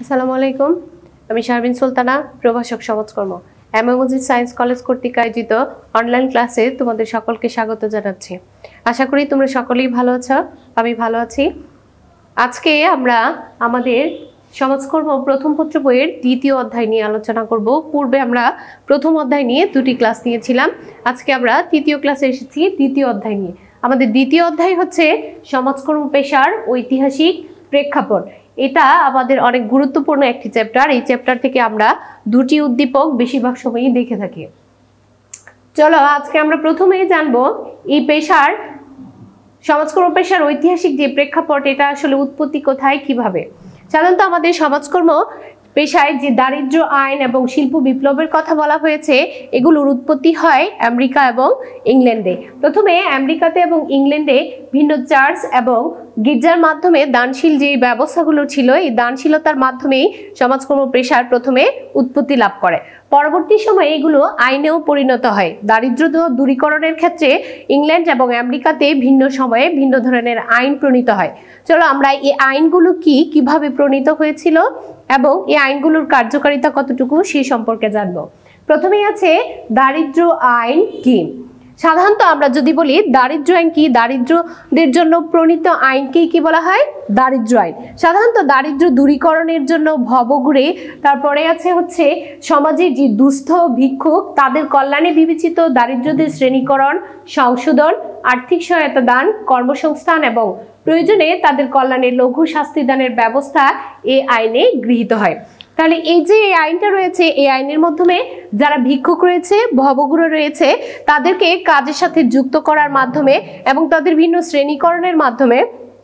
আসসালামু আলাইকুম। আমি শারমিন সুলতানা, প্রভাষক সমাজকর্ম মাজid সায়েন্স কলেজ কর্তৃক আয়োজিত অনলাইন ক্লাসে তোমাদের সকলকে স্বাগত জানাচ্ছি। আশা করি তোমরা সকলেই ভালো আছো, আমি ভালো আছি। আজকে আমরা আমাদের সমাজকর্ম প্রথম পত্র বইয়ের দ্বিতীয় অধ্যায় নিয়ে আলোচনা করব। পূর্বে আমরা প্রথম অধ্যায় নিয়ে দুটি ক্লাস নিয়েছিলাম, আজকে আমরা তৃতীয় ক্লাসে এসেছি দ্বিতীয় অধ্যায় নিয়ে। আমাদের দ্বিতীয় অধ্যায় হচ্ছে সমাজকর্ম পেশার ঐতিহাসিক প্রেক্ষাপট। এটা আমাদের অনেক গুরুত্বপূর্ণ একটি চ্যাপ্টার। এই চ্যাপ্টার থেকে আমরা দুটি উদ্দীপক বেশিরভাগ সময়ই দেখে থাকি। চলো আজকে আমরা প্রথমেই জানবো এই পেশার সমাজকর্ম পেশার ঐতিহাসিক যে প্রেক্ষাপট, এটা আসলে উৎপত্তি কোথায়, কিভাবে। সাধারণত আমাদের সমাজকর্ম পেশায় যে দারিদ্র্য আইন এবং শিল্প বিপ্লবের কথা বলা হয়েছে, এগুলোর উৎপত্তি হয় আমেরিকা এবং ইংল্যান্ডে। প্রথমে আমেরিকাতে এবং ইংল্যান্ডে ভিন্ন চার্চ এবং গির্জার মাধ্যমে দানশীল যে ব্যবস্থাগুলো ছিল, এই দানশীলতার মাধ্যমেই সমাজকর্ম পেশার প্রথমে উৎপত্তি লাভ করে। পরবর্তী সময়ে এগুলো আইনেও পরিণত হয়। দারিদ্র্য দূরীকরণের ক্ষেত্রে ইংল্যান্ড এবং আমেরিকাতে ভিন্ন সময়ে ভিন্ন ধরনের আইন প্রণীত হয়। চলো আমরা এই আইনগুলো কিভাবে প্রণীত হয়েছিল এবং এই আইনগুলোর কার্যকারিতা কতটুকু সেই সম্পর্কে জানবো। প্রথমেই আছে দারিদ্র্য আইন কি। সাধারণত আমরা যদি বলি দারিদ্র্য আইন কি, দারিদ্রদের জন্য প্রণীত আইনকেই কি বলা হয়? দারিদ্র্য আইন। সাধারণত দারিদ্র্য দূরীকরণের জন্য ভবঘুরে, তারপরে আছে হচ্ছে সমাজে যে দুস্থ ভিক্ষুক তাদের কল্যাণে বিবেচিত দারিদ্রদের শ্রেণীকরণ, সংশোধন, আর্থিক সহায়তা দান, কর্মসংস্থান এবং প্রয়োজনে তাদের কল্যাণে লঘু শাস্তিদানের ব্যবস্থা এই আইনে গৃহীত হয়। তাহলে এই যে এই আইনটা রয়েছে, এই আইনের মাধ্যমে যারা ভিক্ষুক রয়েছে, ভবঘুরে রয়েছে, তাদেরকে কাজের সাথে যুক্ত করার মাধ্যমে এবং তাদের ভিন্ন শ্রেণীকরণের মাধ্যমে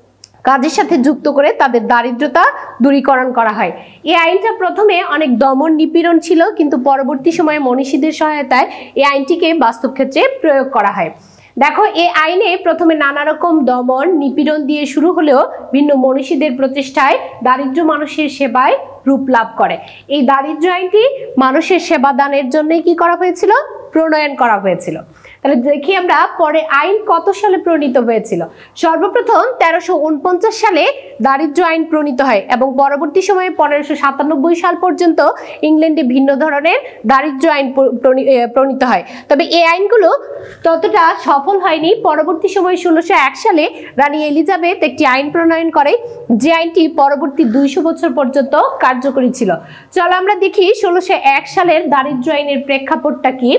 কাজের সাথে যুক্ত করে তাদের দারিদ্রতা দূরীকরণ করা হয়। এই আইনটা প্রথমে অনেক দমন নিপীড়ন ছিল, কিন্তু পরবর্তী সময়ে মনীষীদের সহায়তায় এই আইনটিকে বাস্তব ক্ষেত্রে প্রয়োগ করা হয়। দেখো, এই আইনে প্রথমে নানা রকম দমন নিপীড়ন দিয়ে শুরু হলেও ভিন্ন মনীষীদের প্রচেষ্টায় দারিদ্র মানুষের সেবায় রূপ লাভ করে। এই দারিদ্র আইনটি মানুষের সেবা দানের জন্যই কি করা হয়েছিল? প্রণয়ন করা হয়েছিল। তাহলে দেখি আমরা পরে আইন কত সালে প্রণীত হয়েছিল। সর্বপ্রথম 1349 সালে দারিদ্র আইন প্রণীত হয় এবং পরবর্তী সময়ে 1597 সাল পর্যন্ত ইংল্যান্ডে ভিন্ন ধরনের দারিদ্র আইন প্রণীত হয়। তবে এই আইনগুলো ততটা সফল হয়নি। পরবর্তী সময়ে 1601 সালে রানী এলিজাবেথ একটি আইন প্রণয়ন করে, যে আইনটি পরবর্তী 200 বছর পর্যন্ত কার্যকরী ছিল। চলো আমরা দেখি 1601 সালের দারিদ্র আইনের প্রেক্ষাপটটা কি।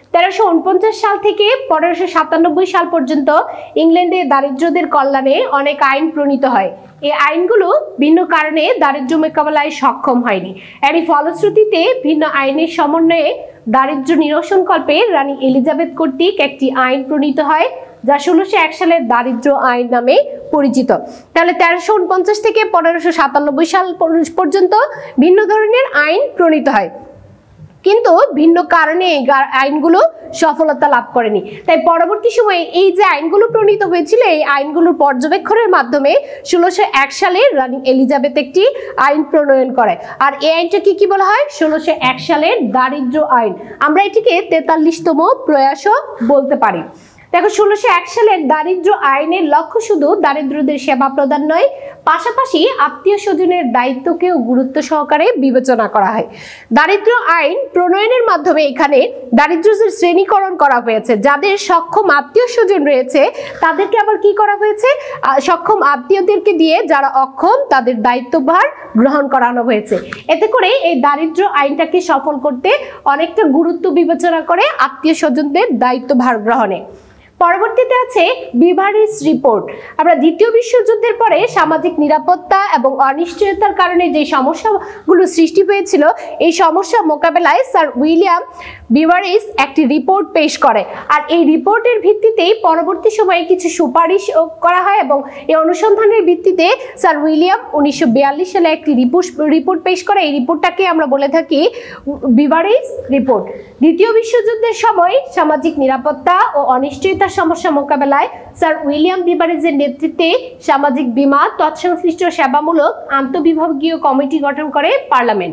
1349 সাল থেকে 1597 সাল পর্যন্ত ইংল্যান্ডে দারিদ্রদের কল্যাণে অনেক আইন প্রণীত হয়। এই আইনগুলো ভিন্ন কারণে দারিদ্র মোকাবেলায় সক্ষম হয়নি। এরই ফলশ্রুতিতে ভিন্ন আইনের সমন্বয়ে দারিদ্র নিরসনকল্পে রানী এলিজাবেথ কর্তৃক একটি আইন প্রণীত হয়, যা 1601 সালের দারিদ্র আইন নামে পরিচিত। তাহলে 1349 থেকে 1597 সাল পর্যন্ত ভিন্ন ধরনের আইন প্রণীত হয়, কিন্তু ভিন্ন কারণে এই আইনগুলো সফলতা লাভ করেনি। তাই পরবর্তী সময়ে এই যে আইনগুলো প্রণীত হয়েছিল, এই আইনগুলোর পর্যবেক্ষণের মাধ্যমে 1601 সালে রানী এলিজাবেথ একটি আইন প্রণয়ন করে। আর এই আইনটা কি বলা হয়? 1601 সালের দারিদ্র আইন। আমরা এটিকে 43তম প্রয়াসও বলতে পারি। দেখো, 1601 সালের দারিদ্র আইনের লক্ষ্য শুধু দারিদ্রদের সেবা প্রদান নয়, পাশাপাশি আত্মীয় স্বজনের দায়িত্বকেও গুরুত্ব সহকারে বিবেচনা করা হয়। দারিদ্র আইন প্রণয়নের মাধ্যমে এখানে দারিদ্রদের শ্রেণীকরণ করা হয়েছে। যাদের সক্ষম আত্মীয় স্বজন রয়েছে তাদেরকে আবার কি করা হয়েছে? সক্ষম আত্মীয়দেরকে দিয়ে যারা অক্ষম তাদের দায়িত্বভার গ্রহণ করানো হয়েছে। এতে করে এই দারিদ্র আইনটাকে সফল করতে অনেকটা গুরুত্ব বিবেচনা করে আত্মীয় স্বজনদের দায়িত্বভার গ্রহণে। পরবর্তীতে আছে বিভারিস রিপোর্ট। আমরা দ্বিতীয় বিশ্বযুদ্ধের পরে সামাজিক নিরাপত্তা এবং অনিশ্চয়তার কারণে যে সমস্যাগুলো সৃষ্টি হয়েছিল, এই সমস্যা মোকাবেলায় স্যার উইলিয়াম বিভারিস একটি রিপোর্ট পেশ করে। আর এই রিপোর্টের ভিত্তিতেই পরবর্তী সময়ে কিছু সুপারিশ করা হয় এবং এই অনুসন্ধানের ভিত্তিতে স্যার উইলিয়াম 1942 সালে একটি রিপোর্ট পেশ করে। এই রিপোর্টটাকে আমরা বলে থাকি বিভারিস রিপোর্ট। দ্বিতীয় বিশ্বযুদ্ধের সময় সামাজিক নিরাপত্তা ও অনিশ্চয়তা সমস্যা মোকাবেলায় স্যার উইলিয়াম বিভারিসের নেতৃত্বে সামাজিক বীমা তৎসংশ্লিষ্ট সেবামূলক আন্তঃবিভাগীয় কমিটি গঠন করে পার্লামেন্ট।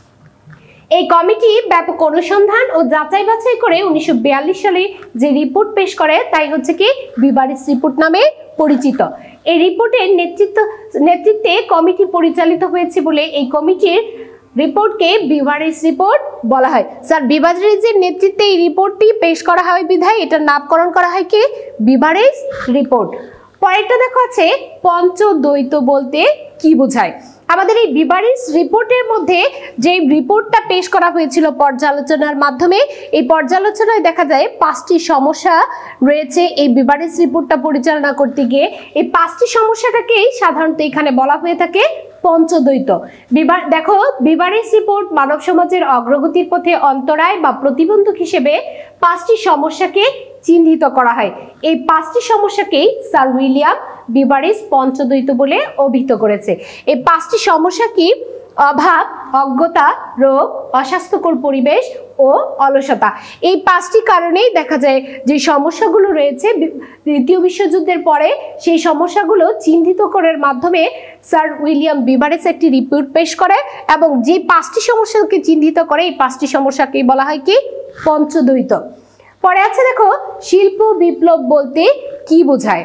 এই কমিটি ব্যাপক অনুসন্ধান ও যাচাই বাছাই করে 1942 সালে যে রিপোর্ট পেশ করে তাই হচ্ছে কি বিভারিস রিপোর্ট নামে পরিচিত। এই রিপোর্টের নেতৃত্বে কমিটি পরিচালিত হয়েছে বলে এই কমিটির রিপোর্টকে বিভারেজ রিপোর্ট বলা হয়। স্যার বিভারেজের নেতৃত্বে এই রিপোর্টটি পেশ করা হয় বিধায় এটার নামকরণ করা হয় কি বিভারেজ রিপোর্ট। পরেরটা দেখো আছে পঞ্চদ্বৈত বলতে কি বোঝায়। আমাদের এই বিভারেজ রিপোর্টের মধ্যে যে রিপোর্টটা পেশ করা হয়েছিল পর্যালোচনার মাধ্যমে, এই পর্যালোচনায় দেখা যায় 5টি সমস্যা রয়েছে এই বিভারেজ রিপোর্টটা পরিচালনা করতে গিয়ে। এই 5টি সমস্যাটাকেই সাধারণত এখানে বলা হয়ে থাকে পঞ্চদ্বৈত। দেখো বিভারেজ রিপোর্ট মানব সমাজের অগ্রগতির পথে অন্তরায় বা প্রতিবন্ধক হিসেবে 5টি সমস্যাকে চিহ্নিত করা হয়। এই 5টি সমস্যাকেই স্যার উইলিয়াম বিভারেজ পঞ্চদ্বৈত বলে অভিহিত করেছে। এই 5টি সমস্যা কি? অভাব, অজ্ঞতা, রোগ, অস্বাস্থ্যকর পরিবেশ ও অলসতা। এই 5টি কারণেই দেখা যায় যে সমস্যাগুলো রয়েছে দ্বিতীয় বিশ্বযুদ্ধের পরে সেই সমস্যাগুলো চিহ্নিত করার মাধ্যমে স্যার উইলিয়াম বিভারেজ একটি রিপোর্ট পেশ করে এবং যে 5টি সমস্যাকে চিহ্নিত করে এই 5টি সমস্যাকেই বলা হয় কি পঞ্চদ্বৈত। পরে আছে দেখো শিল্প বিপ্লব বলতে কি বোঝায়।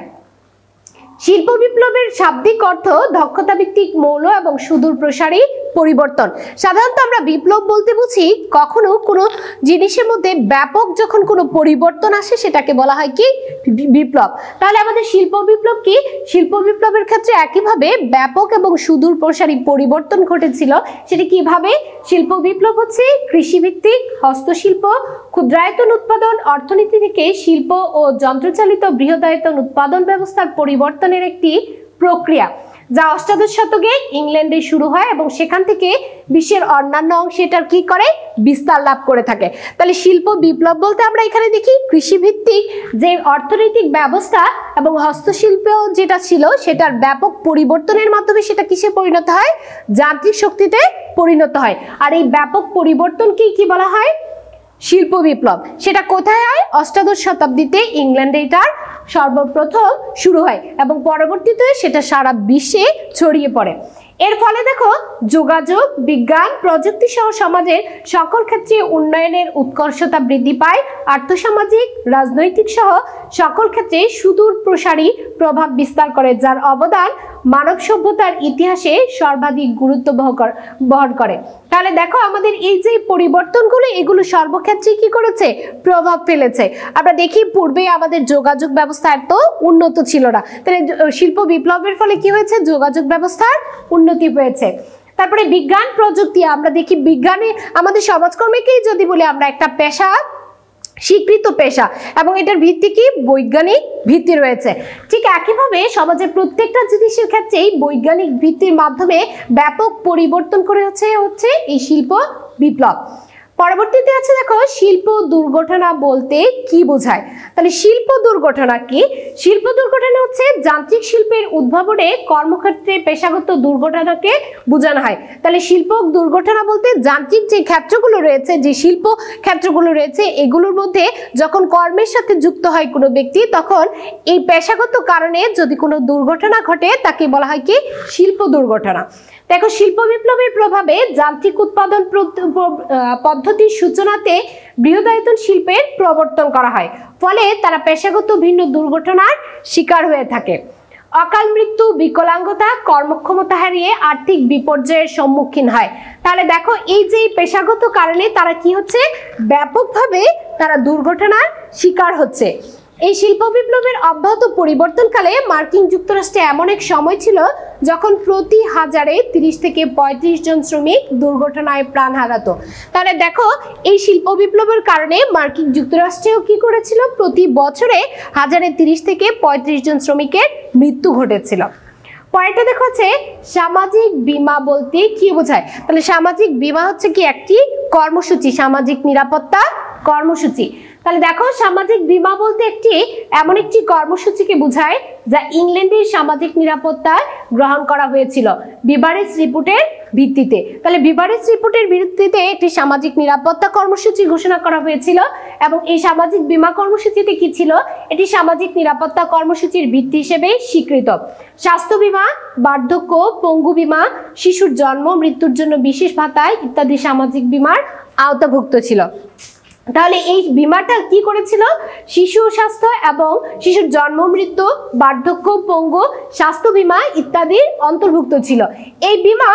শিল্প বিপ্লবের শাব্দিক অর্থ দক্ষতা ভিত্তিক মৌল এবং সুদূর প্রসারী পরিবর্তন। সাধারণত আমরা বিপ্লব বলতে বুঝি কখনো কোনো জিনিসের মধ্যে ব্যাপক যখন কোনো পরিবর্তন আসে সেটাকে বলা হয় কি বিপ্লব। তাহলে আমাদের শিল্প বিপ্লব কি? শিল্প বিপ্লবের ক্ষেত্রে একইভাবে ব্যাপক এবং সুদূর প্রসারী পরিবর্তন ঘটেছিল। সেটি কিভাবে? শিল্প বিপ্লব হচ্ছে কৃষিভিত্তিক, হস্তশিল্প, ক্ষুদ্রায়তন উৎপাদন অর্থনীতি থেকে শিল্প ও যন্ত্রচালিত বৃহদায়তন উৎপাদন ব্যবস্থার পরিবর্তনের একটি প্রক্রিয়া যা অষ্টাদশ শতকে ইংল্যান্ডে শুরু হয় এবং সেখান থেকে বিশ্বের অন্যান্য অংশে এটার কি করে বিস্তার লাভ করে থাকে। তাহলে শিল্প বিপ্লব বলতে আমরা এখানে দেখি কৃষিভিত্তিক যে অর্থনৈতিক ব্যবস্থা এবং হস্তশিল্প যেটা ছিল সেটার ব্যাপক পরিবর্তনের মাধ্যমে সেটা কিসে পরিণত হয়? যান্ত্রিক শক্তিতে পরিণত হয়। আর এই ব্যাপক পরিবর্তনকেই কি বলা হয়? শিল্প বিপ্লব। সেটা কোথায় হয়? অষ্টাদশ শতাব্দীতে ইংল্যান্ডে এটার সর্বপ্রথম শুরু হয় এবং পরবর্তীতে সেটা সারা বিশ্বে ছড়িয়ে পড়ে। এর ফলে দেখো যোগাযোগ, বিজ্ঞান, প্রযুক্তি সহ সমাজের সকল ক্ষেত্রে উন্নয়নের উৎকর্ষতা বৃদ্ধি পায়, আর্থসামাজিক, রাজনৈতিক সহ সকল ক্ষেত্রে সুদূর প্রসারী প্রভাব বিস্তার করে, যার অবদান মানব সভ্যতার ইতিহাসে সর্বাধিক গুরুত্ব বহন করে। তাহলে দেখো আমাদের এই যে পরিবর্তনগুলো এগুলো সর্বক্ষেত্রে কি করেছে? প্রভাব ফেলেছে। আমরা দেখি পূর্বে আমাদের যোগাযোগ ব্যবস্থা এত উন্নত ছিল না, তাহলে শিল্প বিপ্লবের ফলে কি হয়েছে? যোগাযোগ ব্যবস্থার উন্নতি হয়েছে। তারপরে বিজ্ঞান প্রযুক্তি, আমরা দেখি বিজ্ঞানে আমাদের সমাজকর্মীকেই যদি বলি আমরা একটা পেশা, স্বীকৃত পেশা এবং এটার ভিত্তি কি? বৈজ্ঞানিক ভিত্তি রয়েছে। ঠিক একইভাবে সমাজের প্রত্যেকটা জিনিসের ক্ষেত্রেই বৈজ্ঞানিক ভিত্তির মাধ্যমে ব্যাপক পরিবর্তন করে হচ্ছে এই শিল্প বিপ্লব। পরবর্তীতে আছে দেখো শিল্প দুর্ঘটনা বলতে কি বোঝায়। তাহলে শিল্প দুর্ঘটনা কি? শিল্প দুর্ঘটনা হচ্ছে যান্ত্রিক শিল্পের উদ্ভাবনে কর্মক্ষেত্রে পেশাগত দুর্ঘটনাকে বোঝানো হয়। তাহলে শিল্প দুর্ঘটনা বলতে যান্ত্রিক যে ক্ষেত্রগুলো রয়েছে, যে শিল্প ক্ষেত্রগুলো রয়েছে এগুলোর মধ্যে যখন কর্মের সাথে যুক্ত হয় কোনো ব্যক্তি তখন এই পেশাগত কারণে যদি কোনো দুর্ঘটনা ঘটে তাকে বলা হয় কি শিল্প দুর্ঘটনা। দেখো শিল্প বিপ্লবের প্রভাবে যান্ত্রিক উৎপাদন পদ্ধতির সূচনাতে বৃহদায়তন শিল্পের প্রবর্তন করা হয়, ফলে তারা পেশাগত ভিন্ন দুর্ঘটনার শিকার হয়ে থাকে। অকাল মৃত্যু, বিকলাঙ্গতা, কর্মক্ষমতা হারিয়ে আর্থিক বিপর্যয়ের সম্মুখীন হয়। তাহলে দেখো এই যে পেশাগত কারণে তারা কি হচ্ছে? ব্যাপকভাবে তারা দুর্ঘটনার শিকার হচ্ছে। এই শিল্প বিপ্লবের অব্যাহত পরিবর্তনকালে মার্কিন যুক্তরাষ্ট্রে এমন এক সময় ছিল যখন প্রতি হাজারে 30 থেকে 35 জন শ্রমিক দুর্ঘটনায় প্রাণ হারাতো। তাহলে দেখো এই শিল্প বিপ্লবের কারণে মার্কিন যুক্তরাষ্ট্রেও কি করেছিল? প্রতি বছরে হাজারে 30 থেকে 35 জন শ্রমিকের মৃত্যু ঘটেছিল। পরেরটা দেখো হচ্ছে সামাজিক বীমা বলতে কি বোঝায়। তাহলে সামাজিক বীমা হচ্ছে কি একটি কর্মসূচি, সামাজিক নিরাপত্তা কর্মসূচি। তাহলে দেখো সামাজিক বীমা বলতে এমন একটি কর্মসূচিকে বোঝায় যা ইংল্যান্ডের সামাজিক নিরাপত্তা গ্রহণ করা হয়েছিল বিভারেজ রিপোর্টের ভিত্তিতে। তাহলে বিভারেজ রিপোর্টের ভিত্তিতে একটি সামাজিক নিরাপত্তা কর্মসূচি ঘোষণা করা হয়েছিল এবং এই সামাজিক বীমা কর্মসূচিতে কি ছিল? এটি সামাজিক নিরাপত্তা কর্মসূচির ভিত্তি হিসেবে স্বীকৃত। স্বাস্থ্য বীমা, বার্ধক্য, পঙ্গু বীমা, শিশুর জন্ম মৃত্যুর জন্য বিশেষ ভাতা ইত্যাদি সামাজিক বীমার আওতাভুক্ত ছিল। তাহলে এই বীমাটা কি করেছিল? শিশু স্বাস্থ্য এবং শিশুর জন্ম মৃত্যু, বার্ধক্য, পঙ্গু, স্বাস্থ্য বীমা ইত্যাদির অন্তর্ভুক্ত ছিল। এই বীমা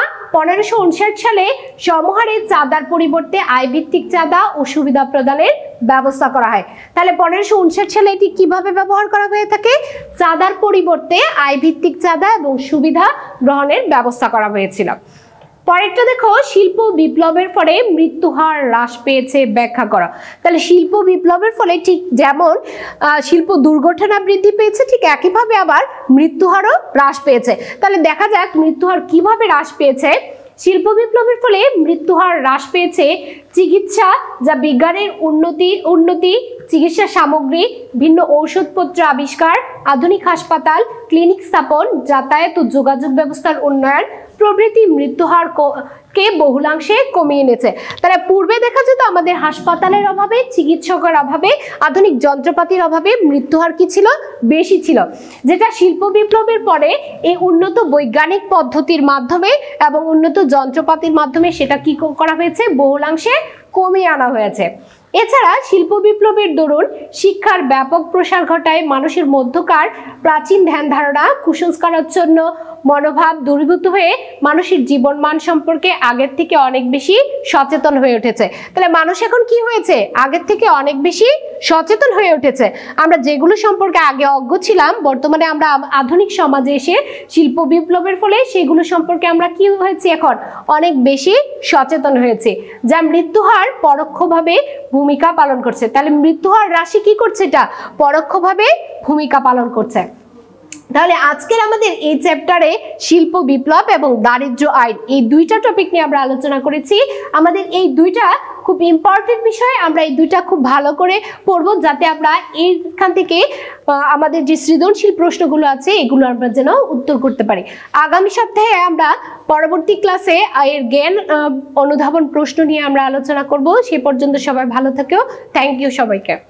1559 সালে সমহারে চাঁদার পরিবর্তে আয়ভিত্তিক চাঁদা ও সুবিধা প্রদানের ব্যবস্থা করা হয়। তাহলে 1559 সালে এটি কিভাবে ব্যবহার করা হয়ে থাকে? চাঁদার পরিবর্তে আয়ভিত্তিক চাঁদা এবং সুবিধা গ্রহণের ব্যবস্থা করা হয়েছিল। পরেরটা দেখো, শিল্প বিপ্লবের ফলে মৃত্যু হার হ্রাস পেয়েছে, ব্যাখ্যা করা। তাহলে শিল্প বিপ্লবের ফলে ঠিক যেমন শিল্প দুর্ঘটনা বৃদ্ধি পেয়েছে, ঠিক একইভাবে আবার মৃত্যু হারও হ্রাস পেয়েছে। তাহলে দেখা যাক মৃত্যু হার কিভাবে হ্রাস পেয়েছে। শিল্প বিপ্লবের ফলে মৃত্যু হার হ্রাস পেয়েছে চিকিৎসা, যা বিজ্ঞানের উন্নতি, চিকিৎসা সামগ্রী, ভিন্ন ঔষধপত্র আবিষ্কার, আধুনিক হাসপাতাল, ক্লিনিক স্থাপন, যাতায়াত ও যোগাযোগ ব্যবস্থার উন্নয়ন প্রভৃতি মৃত্যুহার কে বহুলাংশে কমিয়ে এনেছে। তাহলে পূর্বে দেখা যেত আমাদের হাসপাতালের অভাবে, চিকিৎসকের অভাবে, আধুনিক যন্ত্রপাতির অভাবে মৃত্যুহার কি ছিল? বেশি ছিল। যেটা শিল্প বিপ্লবের পরে এই উন্নত বৈজ্ঞানিক পদ্ধতির মাধ্যমে এবং উন্নত যন্ত্রপাতির মাধ্যমে সেটা কি করা হয়েছে? বহুলাংশে কমিয়ে আনা হয়েছে। এছাড়া শিল্প বিপ্লবের দরুন শিক্ষার ব্যাপক প্রসার ঘটায়, মানুষের মধ্যকার প্রাচীন ধ্যান ধারণা, কুসংস্কারাচ্ছন্ন মনোভাব দূরীভূত হয়ে মানুষের জীবনমান সম্পর্কে আগের থেকে অনেক বেশি সচেতন হয়ে উঠেছে। তাহলে মানুষ এখন কি হয়েছে? আগের থেকে অনেক বেশি সচেতন হয়ে উঠেছে। আমরা যেগুলো সম্পর্কে আগে অজ্ঞ ছিলাম, বর্তমানে আমরা আধুনিক সমাজে এসে শিল্প বিপ্লবের ফলে সেগুলো সম্পর্কে আমরা কি হয়েছি? এখন অনেক বেশি সচেতন হয়েছে, যা মৃত্যুহার পরোক্ষভাবে ভূমিকা পালন করছে। তাহলে মৃত্যুহার রাশি কি করছে? এটা পরোক্ষভাবে ভূমিকা পালন করছে। তাহলে আজকের আমাদের এই চ্যাপ্টারে শিল্প বিপ্লব এবং দারিদ্র্য আইন, এই দুইটা টপিক নিয়ে আমরা আলোচনা করেছি। আমাদের এই দুইটা খুব ইম্পর্টেন্ট বিষয়, আমরা এই দুইটা খুব ভালো করে পড়বো, যাতে আমরা এইখান থেকে আমাদের যে সৃজনশীল প্রশ্নগুলো আছে এগুলো আমরা যেন উত্তর করতে পারি। আগামী সপ্তাহে আমরা পরবর্তী ক্লাসে এর জ্ঞান অনুধাবন প্রশ্ন নিয়ে আমরা আলোচনা করব। সে পর্যন্ত সবাই ভালো থেকো। থ্যাংক ইউ সবাইকে।